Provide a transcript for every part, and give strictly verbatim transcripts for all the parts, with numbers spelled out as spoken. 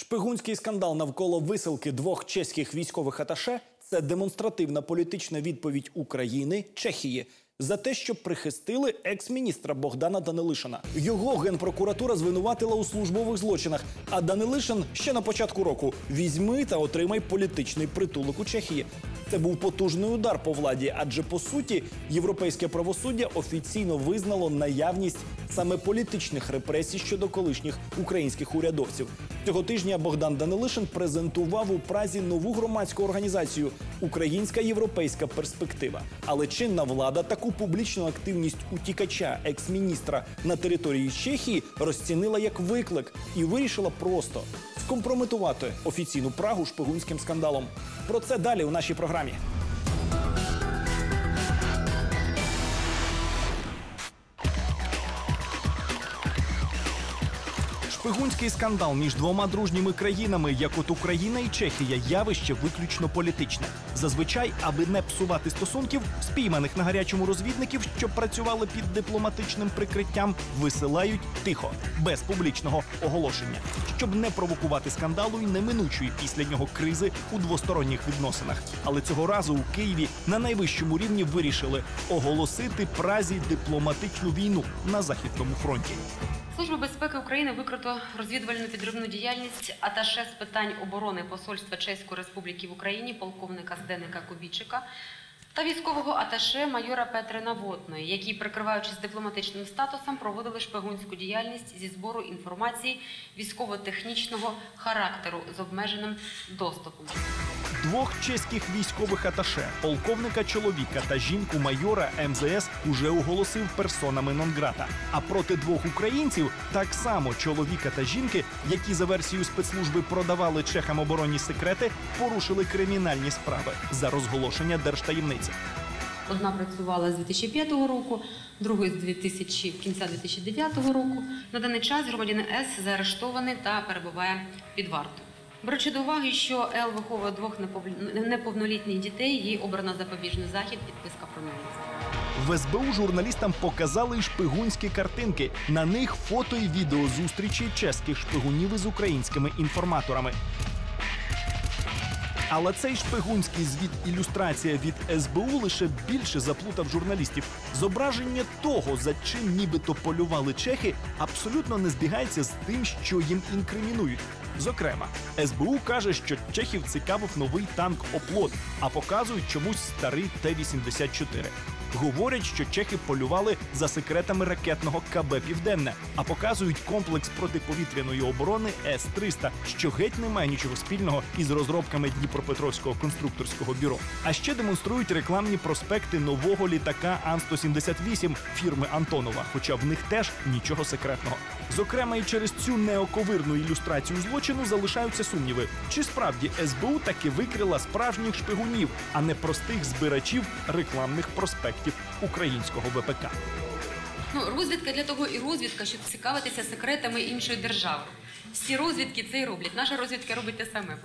Шпигунський скандал навколо висилки двох чеських військових аташе – це демонстративна політична відповідь України Чехії за те, що прихистили екс-міністра Богдана Данилишина. Його Генпрокуратура звинуватила у службових злочинах, а Данилишин ще на початку року «візьми та отримай політичний притулок у Чехії». Це був потужний удар по владі, адже, по суті, європейське правосуддя офіційно визнало наявність саме політичних репресій щодо колишніх українських урядовців. Цього тижня Богдан Данилишин презентував у Празі нову громадську організацію «Українська європейська перспектива». Але чинна влада таку публічну активність утікача, екс-міністра на території Чехії розцінила як виклик і вирішила просто скомпрометувати офіційну Прагу шпигунським скандалом. Про це далі у нашій програмі. Шпигунський скандал між двома дружніми країнами, як от Україна і Чехія, явище виключно політичне. Зазвичай, аби не псувати стосунків, спійманих на гарячому розвідників, що працювали під дипломатичним прикриттям, висилають тихо, без публічного оголошення, щоб не провокувати скандалу і неминучої після нього кризи у двосторонніх відносинах. Але цього разу у Києві на найвищому рівні вирішили оголосити Празі дипломатичну війну на Західному фронті. Служба безпеки України викрито розвідувальну підривну діяльність аташе з питань оборони Посольства Чеської Республіки в Україні полковника Зденика Кубічика та військового аташе майора Петри Навотної, які, прикриваючись дипломатичним статусом, проводили шпигунську діяльність зі збору інформації військово-технічного характеру з обмеженим доступом. Двох чеських військових аташе, полковника чоловіка та жінку майора ем зе ес уже оголосив персонами нон-грата. А проти двох українців, так само чоловіка та жінки, які за версією спецслужби продавали чехам оборонні секрети, порушили кримінальні справи за розголошення держтаємниці. Одна працювала з дві тисячі п'ятого року, другою з дві тисячі, кінця дві тисячі дев'ятого року. На даний час громадянин С заарештований та перебуває під вартою. Беручи до уваги, що Л виховує двох неповнолітніх дітей, їй обрано запобіжний захід, підписка про невинність. В ес бе у журналістам показали шпигунські картинки. На них фото і відео зустрічі чеських шпигунів із українськими інформаторами. Але цей шпигунський звіт-ілюстрація від ес бе у лише більше заплутав журналістів. Зображення того, за чим нібито полювали чехи, абсолютно не збігається з тим, що їм інкримінують. Зокрема, ес бе у каже, що чехів цікавив новий танк «Оплот», а показують чомусь старий Т вісімдесят чотири. Говорять, що чехи полювали за секретами ракетного ка бе «Південне», а показують комплекс протиповітряної оборони С триста, що геть не має нічого спільного із розробками Дніпропетровського конструкторського бюро. А ще демонструють рекламні проспекти нового літака Ан сто сімдесят вісім фірми Антонова, хоча в них теж нічого секретного. Зокрема, і через цю неоковирну ілюстрацію злочину залишаються сумніви. Чи справді ес бе у таки викрила справжніх шпигунів, а не простих збирачів рекламних проспектів українського ве пе ка? Ну, розвідка для того і розвідка, щоб цікавитися секретами іншої держави. Всі розвідки це і роблять. Наша розвідка робить те саме.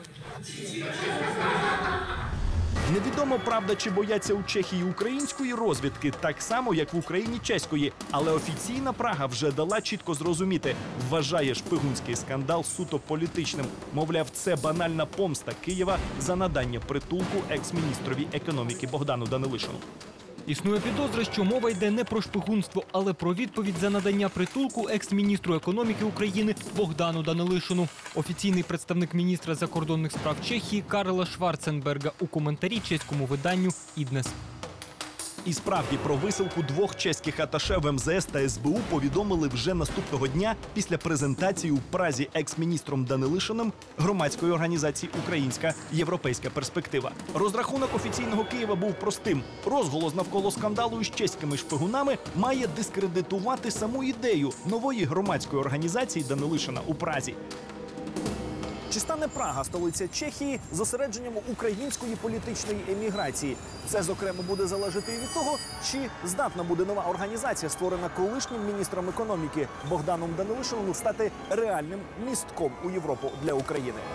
Невідомо, правда, чи бояться у Чехії української розвідки, так само, як в Україні чеської. Але офіційна Прага вже дала чітко зрозуміти, вважає шпигунський скандал суто політичним. Мовляв, це банальна помста Києва за надання притулку екс-міністрові економіки Богдану Данилишину. Існує підозра, що мова йде не про шпигунство, але про відповідь за надання притулку екс-міністру економіки України Богдану Данилишину. Офіційний представник міністра закордонних справ Чехії Карла Шварценберга у коментарі чеському виданню «Іднес». І справді, про висилку двох чеських аташе в ем зе ес та ес бе у повідомили вже наступного дня після презентації у Празі екс-міністром Данилишиним громадської організації «Українська європейська перспектива». Розрахунок офіційного Києва був простим. Розголос навколо скандалу із чеськими шпигунами має дискредитувати саму ідею нової громадської організації Данилишина у Празі. Чи стане Прага, столиця Чехії, зосередженням української політичної еміграції? Це, зокрема, буде залежати і від того, чи здатна буде нова організація, створена колишнім міністром економіки Богданом Данилишиным, стати реальним містком у Європу для України.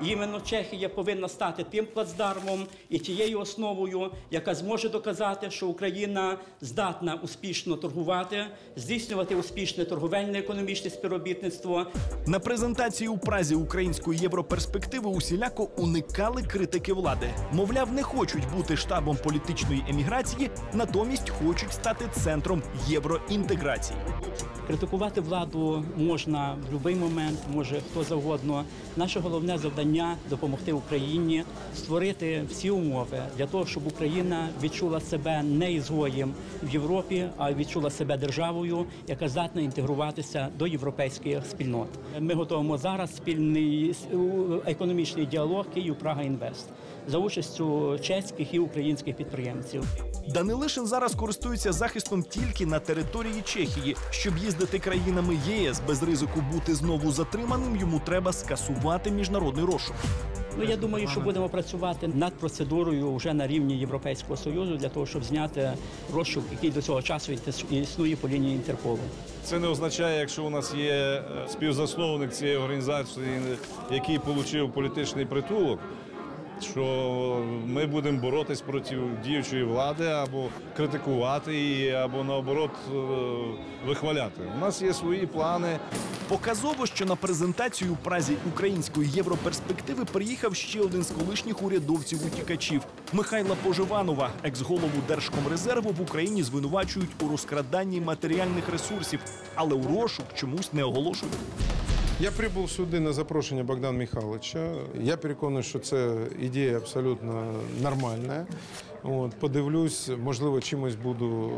І іменно Чехія повинна стати тим плацдармом і тією основою, яка зможе доказати, що Україна здатна успішно торгувати, здійснювати успішне торговельне економічне співробітництво. На презентації у Празі української європерспективи усіляко уникали критики влади. Мовляв, не хочуть бути штабом політичної еміграції, натомість хочуть стати центром євроінтеграції. Критикувати владу можна в будь-який момент, може хто завгодно. Наше головне завдання – допомогти Україні створити всі умови для того, щоб Україна відчула себе не ізгоєм в Європі, а відчула себе державою, яка здатна інтегруватися до європейських спільнот. Ми готуємо зараз спільний економічний діалог «Київ-Прага-Інвест» за участю чеських і українських підприємців. Данилишин зараз користується захистом тільки на території Чехії. Щоб їздити країнами ЄС без ризику бути знову затриманим, йому треба скасувати міжнародний розшук. Ну, я думаю, що будемо працювати над процедурою вже на рівні Європейського Союзу для того, щоб зняти розшук, який до цього часу існує по лінії Інтерполу. Це не означає, якщо у нас є співзасновник цієї організації, який отримав політичний притулок, що ми будемо боротись проти діючої влади або критикувати її, або наоборот вихваляти. У нас є свої плани. Показово, що на презентацію у Празі української європерспективи приїхав ще один з колишніх урядовців-утікачів – Михайла Поживанова. Екс-голову Держкомрезерву в Україні звинувачують у розкраданні матеріальних ресурсів, але у розшук чомусь не оголошують. Я прибув сюди на запрошення Богдана Михайловича. Я переконаний, що це ідея абсолютно нормальна. От, подивлюсь, можливо, чимось буду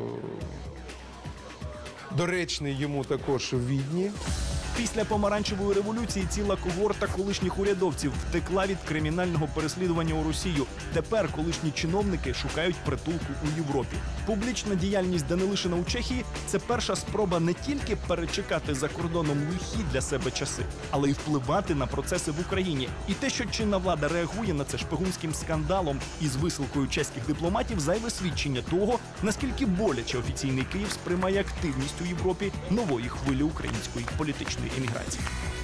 доречний йому також в Відні. Після помаранчевої революції ціла когорта колишніх урядовців втекла від кримінального переслідування у Росію. Тепер колишні чиновники шукають притулку у Європі. Публічна діяльність Данилишина у Чехії – це перша спроба не тільки перечекати за кордоном лихі для себе часи, але й впливати на процеси в Україні. І те, що чинна влада реагує на це шпигунським скандалом із висилкою чеських дипломатів, зайве свідчення того, наскільки боляче офіційний Київ сприймає активність у Європі нової хвилі української політичної еміграції.